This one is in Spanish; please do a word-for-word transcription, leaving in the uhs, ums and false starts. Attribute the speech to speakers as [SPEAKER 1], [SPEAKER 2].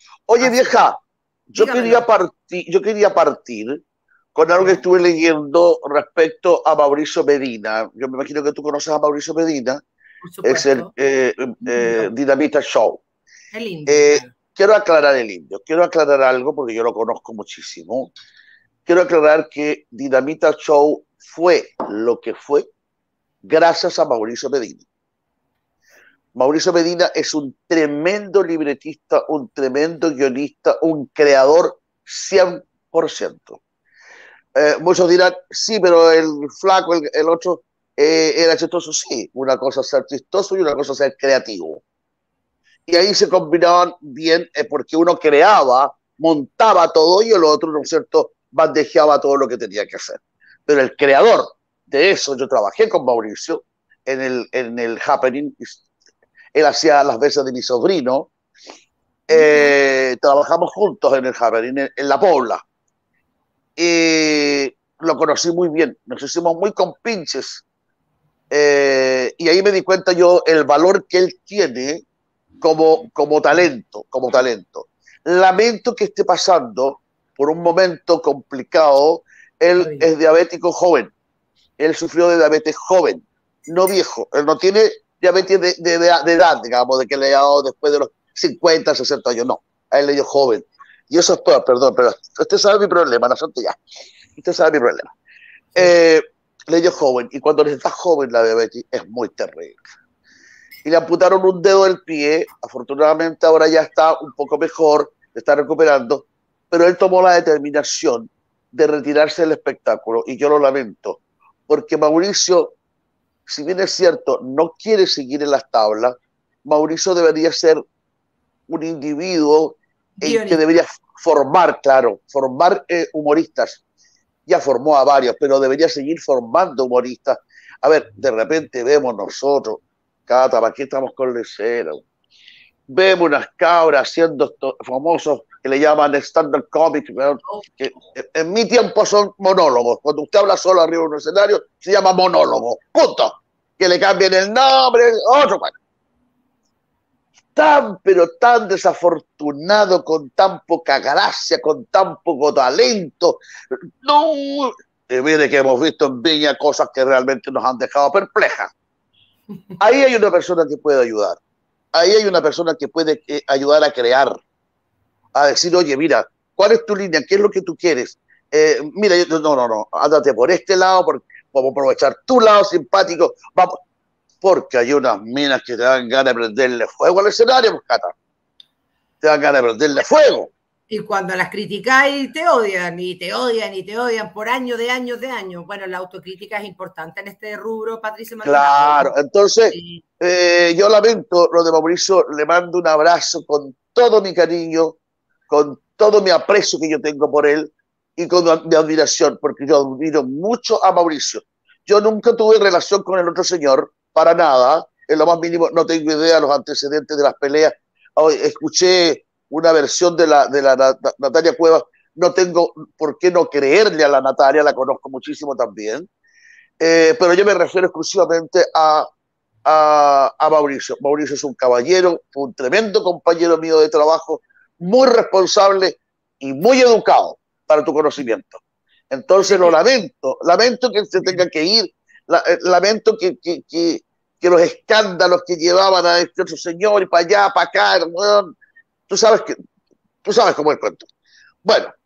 [SPEAKER 1] Oye,
[SPEAKER 2] Así,
[SPEAKER 1] vieja, yo
[SPEAKER 2] dígamelo,
[SPEAKER 1] quería partir, yo quería partir con algo que
[SPEAKER 2] ¿ya?
[SPEAKER 1] estuve leyendo respecto a Mauricio Medina. Yo me imagino que tú conoces a Mauricio Medina,
[SPEAKER 2] Por
[SPEAKER 1] es el
[SPEAKER 2] supuesto.
[SPEAKER 1] eh, eh,
[SPEAKER 2] Lindo,
[SPEAKER 1] Dinamita Show.
[SPEAKER 2] el indio,
[SPEAKER 1] Eh,
[SPEAKER 2] claro.
[SPEAKER 1] quiero aclarar el indio, quiero aclarar algo porque yo lo conozco muchísimo. Quiero aclarar que Dinamita Show fue lo que fue gracias a Mauricio Medina. Mauricio Medina es un tremendo libretista, un tremendo guionista, un creador cien por ciento. Eh, muchos dirán, sí, pero el flaco, el, el otro, eh, era chistoso. Sí, una cosa es ser chistoso y una cosa es ser creativo. Y ahí se combinaban bien eh, porque uno creaba, montaba todo y el otro, ¿no es cierto?, bandejeaba todo lo que tenía que hacer. Pero el creador de eso, yo trabajé con Mauricio en el, en el Happening, él hacía las veces de mi sobrino,
[SPEAKER 2] Mira,
[SPEAKER 1] eh, trabajamos juntos en el Happening, en, en La Pobla. Y lo conocí muy bien, nos hicimos muy compinches. Eh, y ahí me di cuenta yo el valor que él tiene como, como talento, como talento. Lamento que esté pasando por un momento complicado. Él
[SPEAKER 2] jodido.
[SPEAKER 1] es diabético joven, él sufrió de diabetes joven, no viejo, él no tiene diabetes de, de, de, de edad, digamos, de que le ha dado después de los cincuenta, sesenta años, no, a él le dio joven. Y eso es todo, perdón, pero usted sabe mi problema, no ya. Usted sabe mi problema.
[SPEAKER 2] Sí.
[SPEAKER 1] Eh, le dio joven, y cuando les da joven la diabetes es muy terrible. Y le amputaron un dedo del pie, afortunadamente ahora ya está un poco mejor, está recuperando, pero él tomó la determinación de retirarse del espectáculo, y yo lo lamento, porque Mauricio, si bien es cierto, no quiere seguir en las tablas, Mauricio debería ser un individuo en que
[SPEAKER 2] Guionista.
[SPEAKER 1] debería formar, claro, formar eh, humoristas. Ya formó a varios, pero debería seguir formando humoristas. A ver, de repente vemos nosotros, Cata, ¿para qué estamos con lecero? Vemos unas cabras haciendo estos famosos que le llaman stand-up comic,
[SPEAKER 2] Oh,
[SPEAKER 1] que en mi tiempo son monólogos. Cuando usted habla solo arriba de un escenario, se llama monólogo. Punto. Que le cambien el nombre, otro. Bueno, tan, pero tan desafortunado, con tan poca gracia, con tan poco talento. No, y mire que hemos visto en Viña cosas que realmente nos han dejado perplejas. Ahí hay una persona que puede ayudar. Ahí hay una persona que puede eh, ayudar a crear, a decir, oye, mira, ¿cuál es tu línea? ¿Qué es lo que tú quieres? Eh, mira, yo, no, no, no, ándate por este lado, porque vamos a aprovechar tu lado simpático, vamos, porque hay unas minas que te dan ganas de prenderle fuego al escenario, pues, Cata, te dan ganas de prenderle fuego.
[SPEAKER 2] y cuando las criticáis te odian, y te odian, y te odian por años de años de años. Bueno, la autocrítica es importante en este rubro, Patricia Maldonado.
[SPEAKER 1] Claro, entonces
[SPEAKER 2] Sí.
[SPEAKER 1] eh, yo lamento lo de Mauricio, le mando un abrazo con todo mi cariño, con todo mi aprecio que yo tengo por él y con mi admiración, porque yo admiro mucho a Mauricio. Yo nunca tuve relación con el otro señor, para nada, en lo más mínimo, no tengo idea de los antecedentes de las peleas. Hoy escuché una versión de la, de la, la Natalia Cuevas, no tengo por qué no creerle a la Natalia, la conozco muchísimo también, eh, pero yo me refiero exclusivamente a, a, a Mauricio. Mauricio es un caballero, un tremendo compañero mío de trabajo, muy responsable y muy educado, para tu conocimiento. Entonces lo
[SPEAKER 2] De,
[SPEAKER 1] lamento, lamento que se tenga que ir, la, eh, lamento que, que, que, que, los escándalos que llevaban a este otro señor y para allá, para acá, bueno, tú sabes que tú sabes cómo es el cuento. Bueno,